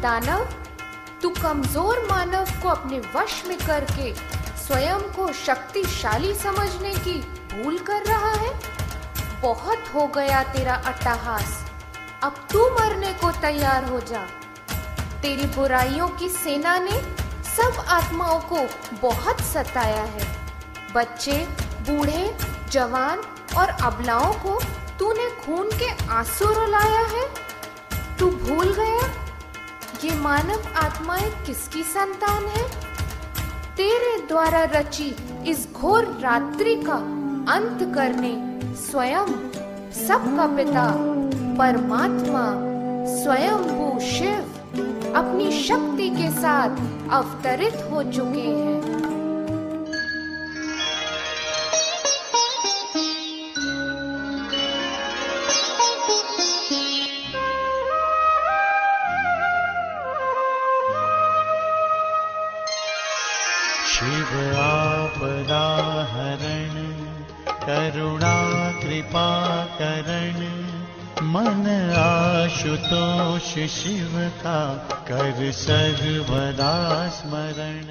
दानव, तू कमजोर मानव को अपने वश में करके स्वयं को शक्तिशाली समझने की भूल कर रहा है। बहुत हो गया तेरा अट्टहास, अब तू मरने को तैयार हो जा। तेरी बुराइयों की सेना ने सब आत्माओं को बहुत सताया है। बच्चे, बूढ़े, जवान और अबलाओं को तूने खून के आंसू रुलाया है। तू भूल गया ये मानव आत्माएं किसकी संतान है? तेरे द्वारा रची इस घोर रात्रि का अंत करने स्वयं सबका पिता परमात्मा स्वयंभू शिव अपनी शक्ति के साथ अवतरित हो चुके हैं। शिव आपदा हरण करुणा कृपा करण, मन आशुतोष शिव का कर सर्वदा स्मरण।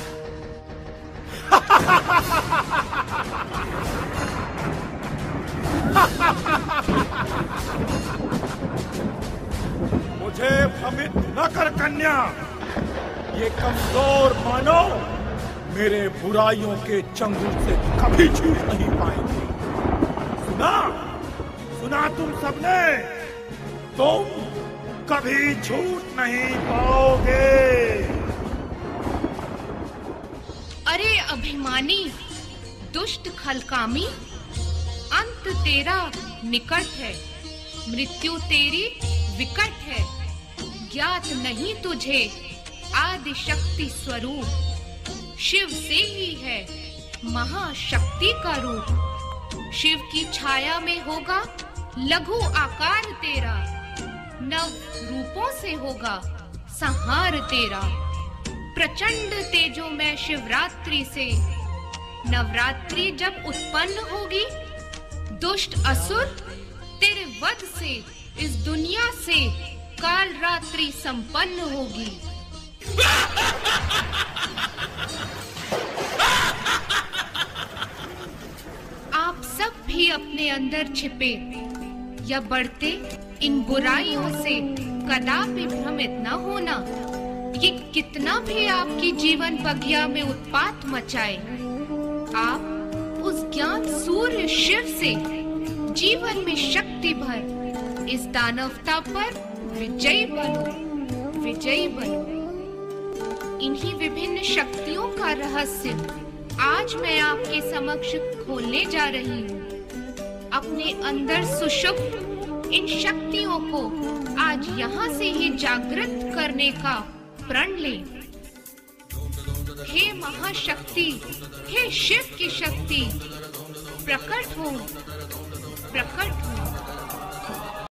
मुझे भ्रमित न कर कन्या, ये कमजोर मानव मेरे बुराइयों के चंगुल से कभी छूट नहीं पाएंगे। सुना तुम सबने, तुम कभी छूट नहीं पाओगे। अरे अभिमानी, दुष्ट खलकामी, अंत तेरा निकट है, मृत्यु तेरी विकट है। ज्ञात नहीं तुझे आदि शक्ति स्वरूप, शिव से ही है महाशक्ति का रूप। शिव की छाया में होगा लघु आकार तेरा, नव रूपों से होगा संहार तेरा। प्रचंड तेजो में शिवरात्रि से नवरात्रि जब उत्पन्न होगी, दुष्ट असुर तेरे वध से इस दुनिया से काल रात्रि संपन्न होगी। आप सब भी अपने अंदर छिपे या बढ़ते इन बुराइयों से कदापि भ्रमित न होना। ये कितना भी आपकी जीवन बगिया में उत्पात मचाए, आप उस ज्ञान सूर्य शिव से जीवन में शक्ति भर इस दानवता पर विजयी बनो, विजयी बनो। इन्हीं विभिन्न शक्तियों का रहस्य आज मैं आपके समक्ष खोलने जा रही हूँ। अपने अंदर सुषुप्त इन शक्तियों को आज यहाँ से ही जागृत करने का प्रण लें। हे महाशक्ति, हे शिव की शक्ति, प्रकट हो, प्रकट हो।